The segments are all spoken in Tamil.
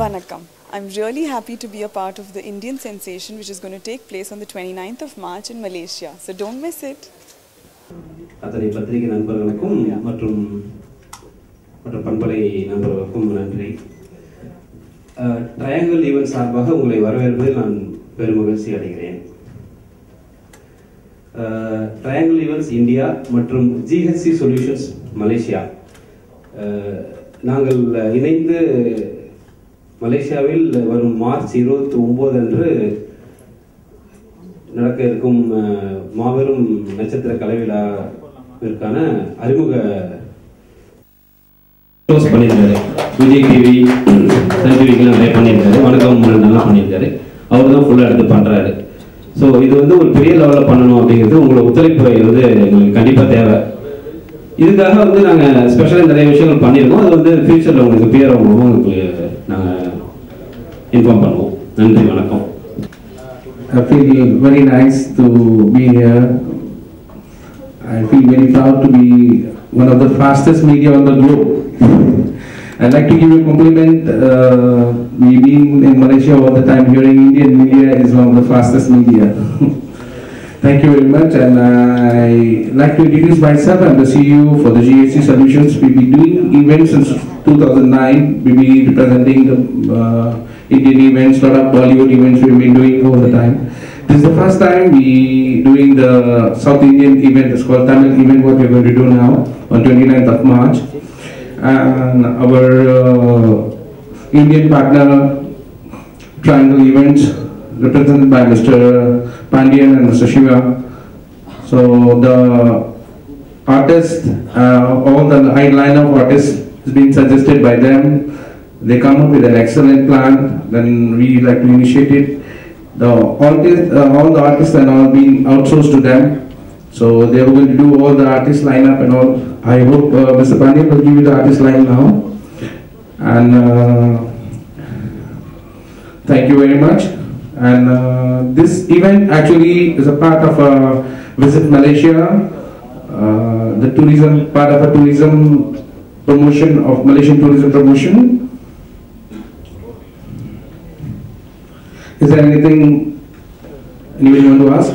Vanakkam. I'm really happy to be a part of the Indian Sensation which is going to take place on the 29th of March in Malaysia. So don't miss it. அத்தனை பத்திரிகை நண்பர்களுக்கும் மற்றும் பண்பலை நண்பர்களுக்கும் நன்றி. ட்ரையாங்கிள் ஈவென்ட் சார்பாக உங்களை வரவேற்பதில் நான் பெருமகிழ்ச்சி அடைகிறேன். ட்ரையாங்கிள் ஈவென்ட்ஸ் இந்தியா மற்றும் ஜிஹெச்சி சொல்யூஷன்ஸ் மலேசியா நாங்கள் இணைந்து மலேசியாவில் வரும் மார்ச் 29 அன்று நடக்க இருக்கும் மாபெரும் நட்சத்திர கலைவிழாவிற்கான அறிமுக பண்ணியிருக்காரு. விஜய் டிவி, சன் டிவிக்கெல்லாம் நிறைய பண்ணியிருக்காரு. வணக்கம் நல்லா பண்ணியிருக்காரு. அவர் தான் ஃபுல்லாக எடுத்து பண்ணுறாரு. ஸோ இது வந்து ஒரு பெரிய லெவலில் பண்ணணும் அப்படிங்கிறது உங்களோட ஒத்துழைப்பு வந்து எங்களுக்கு கண்டிப்பாக தேவை. இதுக்காக வந்து நாங்கள் ஸ்பெஷலாக நிறைய விஷயங்கள் பண்ணியிருக்கோம். அது வந்து ஃபியூச்சரில் உங்களுக்கு பிஆர் மூலமாக உங்களுக்கு நாங்கள் இன்ஃபார்ம் பண்ணுவோம். நன்றி, வணக்கம். I feel very nice to be here. I feel very proud to be one of the fastest media on the globe. I'd like to give you a compliment. We've been in Malaysia all the time hearing Indian media is one of the fastest media. Thank you very much, and I like to introduce myself. I'm the CEO for the GHC Solutions. We've been doing events since 2009. We've been representing the Indian events, a lot of Bollywood events we've been doing all the time. This is the first time we doing the South Indian event. It's called Tamil event, what we're going to do now on 29th of March. And our Indian partner, Triangle Events, represented by Mr. Pandian and Mr. Shiva. So the artists, all the high line of artists has been suggested by them. They come up with an excellent plan, then we like to initiate it. All the artists are now being outsourced to them. So they are going to do all the artist lineup and all. I hope Mr. Pandian will give you the artist line now. And thank you very much. And this event actually is a part of Visit Malaysia, the tourism, part of a tourism promotion of Malaysian tourism promotion. Is there anything anybody want to ask?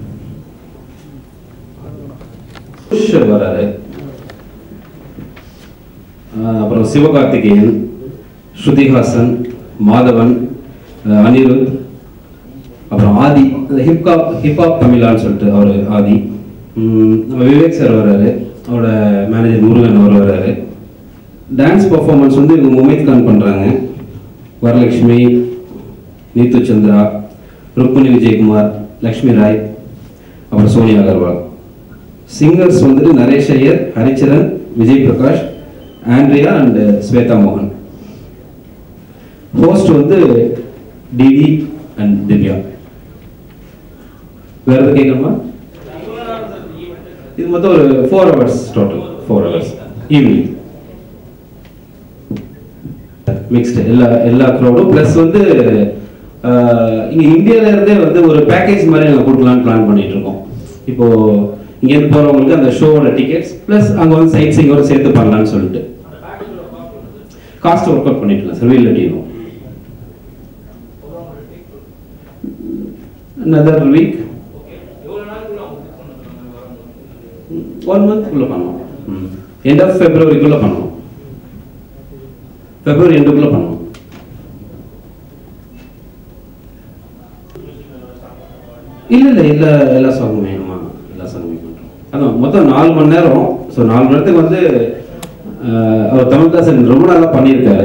வராரு. அப்புறம் சிவகார்த்திகேயன், ஸ்ருதிஹாசன், மாதவன், அனிருத், அப்புறம் ஆதி, ஹிப்ஹாப் தமிழான்னு சொல்லிட்டு அவர் ஆதி, நம்ம விவேக் சார் வர்றாரு, அவரோட மேனேஜர் முருகன் அவர் வர்றாரு. டான்ஸ் பர்ஃபார்மன்ஸ் வந்து இவங்க முமைத் கான் பண்ணுறாங்க. வரலட்சுமி, நீத்து சந்திரா, ருக்மணி விஜயகுமார், லக்ஷ்மி ராய், அப்புறம் சோனியா அகர்வால். சிங்கர்ஸ் வந்துட்டு நரேஷ் ஐயர், ஹரிச்சரன், விஜய் பிரகாஷ், ஆண்ட்ரியா அண்ட் ஸ்வேதா மோகன். ஹோஸ்ட் வந்து டிடி அண்ட் திவ்யா. வேற எதாவது கேட்கணுமா? இது மொத்தம் ஒரு 4 hours total. 4 hours evening mixed எல்லா க்ரௌடும் ப்ளஸ் வந்து இங்கே இந்தியாவில இருந்தே வந்து ஒரு பேக்கேஜ் மாதிரி நாங்கள் கொடுக்கலான்னு பிளான் பண்ணிட்டு இருக்கோம். இப்போ இங்கேருந்து போகிறவங்களுக்கு அந்த ஷோவோட டிக்கெட்ஸ் ப்ளஸ் அங்கே வந்து சைட் சீங்கோட சேர்த்து பண்ணலான்னு சொல்லிட்டு காஸ்ட் ஒர்க் அவுட் பண்ணிட்டு இருக்கோம் சார். வீல் டீனும் another week 1 month குள்ள பண்ணுவோம். end of February குள்ள பண்ணுவோம். February end குள்ள பண்ணுவோம். இல்ல எல்லா சாங்கும் வேணுமா? எல்லா சாங்கும் பண்றோம். அதான் மொத்தம் 4 மணி நேரம். ஸோ 4 மணி நேரத்துக்கு வந்து அவர் தமிழ்தாசன் ரொம்ப நல்லா பண்ணியிருக்காரு.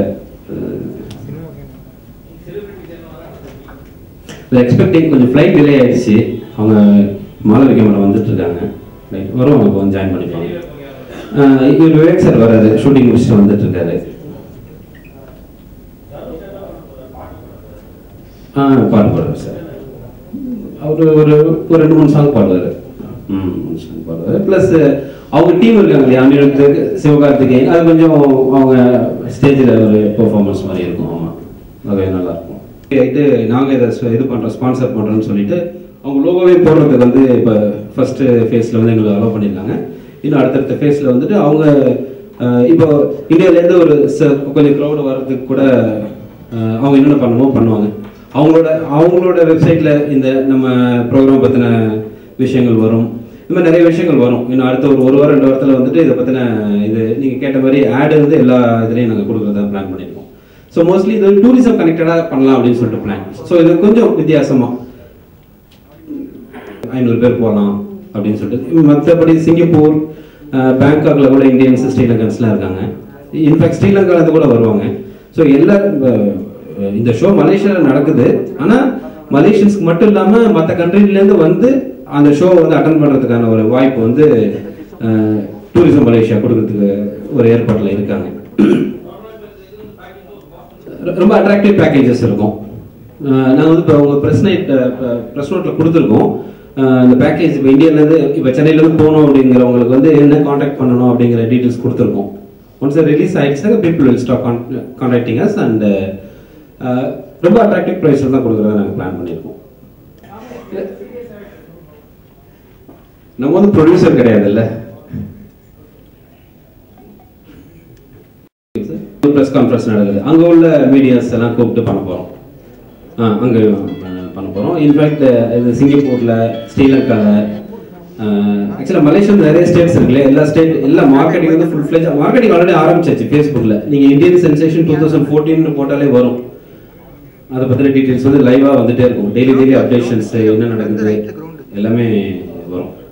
எக்ஸ்பெக்டிங் கொஞ்சம் ஃப்ளைட் டிலே ஆயிடுச்சு. அவங்க மாலவிகா மேடம் வந்துட்டு இருக்காங்க. வரும், அவங்க வந்து ஜாயின் பண்ணிப்பாங்க. இவர் விவேக் சார் வராது, ஷூட்டிங் முடிச்சுட்டு வந்துட்டு இருக்காரு. பாட்டு பாடுவார் சார். அவர் ஒரு 2-3 சாங் பாடுவார். பாடுவார். ப்ளஸ் அவங்க டீம் இருக்காங்க இல்லையா, அனிருத், சிவகார்த்திகேயன், அது கொஞ்சம் அவங்க ஸ்டேஜில் ஒரு பெர்ஃபார்மன்ஸ் மாதிரி இருக்கும். ஆமாம், அது நல்லாயிருக்கும். ஆகிட்டு நாங்கள் இதை இது பண்ணுறோம், ஸ்பான்சர் பண்ணுறோன்னு சொல்லிட்டு அவங்க லோகோவே போடுறதுக்கு வந்து இப்போ ஃபஸ்ட்டு ஃபேஸில் வந்து எங்களுக்கு அலோவ் பண்ணியிருக்காங்க. இன்னும் அடுத்தடுத்த ஃபேஸில் வந்துட்டு அவங்க இப்போ இந்தியாவிலேருந்து ஒரு கொஞ்சம் க்ரௌடு வர்றதுக்கு கூட அவங்க என்னென்ன பண்ணுமோ பண்ணுவாங்க. அவங்களோட வெப்சைட்டில் இந்த நம்ம ப்ரோக்ராம் பற்றின விஷயங்கள் வரும். இந்த மாதிரி நிறைய விஷயங்கள் வரும். இன்னும் அடுத்த ஒரு வாரம் 2 வாரத்தில் வந்துட்டு இதை பற்றின இது நீங்கள் கேட்ட மாதிரி ஆடு வந்து எல்லா இதுலேயும் நாங்கள் கொடுக்குறதா பிளான் பண்ணியிருக்கோம். ஸோ மோஸ்ட்லி இது வந்து டூரிசம் கனெக்டடாக பண்ணலாம் அப்படின்னு சொல்லிட்டு பிளான். ஸோ இது கொஞ்சம் வித்தியாசமாக 500 பேர் போகலாம் அப்படின்னு சொல்லிட்டு. மற்றபடி சிங்கப்பூர், பேங்காக்ல கூட இந்தியன்ஸ், ஸ்ரீலங்கன்ஸ்லாம் இருக்காங்க. இன்ஃபேக்ட் ஸ்ரீலங்காலேருந்து கூட வருவாங்க. ஸோ இந்த ஷோ மலேசியாவில் நடக்குது. ஆனால் மலேசியன்ஸ்க்கு மட்டும் இல்லாமல் மற்ற கண்ட்ரிலேருந்து வந்து அந்த ஷோவை வந்து அட்டன் பண்ணுறதுக்கான ஒரு வாய்ப்பு வந்து டூரிசம் மலேசியா கொடுக்கறதுக்கு ஒரு ஏற்பாட்டில் இருக்காங்க. ரொம்ப அட்ராக்டிவ் பேக்கேஜஸ் இருக்கும். நாங்கள் வந்து இப்போ உங்கள் ப்ரெஸ் நோட்டில் கொடுத்துருக்கோம். இந்த பேக்கேஜ் இப்போ இந்தியாவிலேருந்து இப்போ சென்னையிலேருந்து போகணும் அப்படிங்கிறவங்களுக்கு வந்து என்ன காண்டாக்ட் பண்ணணும் அப்படிங்கிற டீட்டெயில்ஸ் கொடுத்துருக்கோம். ஒன்ஸ் ரிலீஸ் ஆகிடுச்சுன்னா people will stop contacting us. And ரொம்ப அட்ராக்டிவ் ப்ரைஸில் தான் கொடுக்குறதா நாங்கள் பிளான் பண்ணியிருக்கோம். நம்ம வந்து ப்ரொடியூசர் கிடையாதுல்ல. ப்ரெஸ் கான்ஃபரன்ஸ் நடக்குது, அங்கே உள்ள மீடியாஸ் எல்லாம் கூப்பிட்டு பண்ண போகிறோம். அங்கே பண்ண போகிறோம். இன்ஃபேக்ட் இது சிங்கப்பூரில், ஸ்ரீலங்காவில், ஆக்சுவலாக மலேசியாவில் நிறைய ஸ்டேட்ஸ் இருக்குல்ல, எல்லா மார்க்கெட்டிங் வந்து ஃபுல் ஃப்ளெஜ் மார்க்கெட்டிங் ஆல்ரெடி ஆரம்பிச்சாச்சு. ஃபேஸ்புக்கில் நீங்கள் இந்தியன் சென்சேஷன் 2014 போட்டாலே வரும். அதை பற்றின டீட்டெயில்ஸ் வந்து லைவாக வந்துட்டே இருக்கும். டெய்லி அப்டேஷன்ஸ் என்ன நடக்குது எல்லாமே வரும்.